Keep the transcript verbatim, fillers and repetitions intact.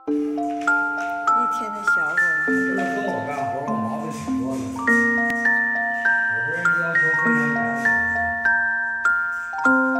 一天的小伙儿， 就是跟我干活，我毛病挺多的。我对人要求非常严格。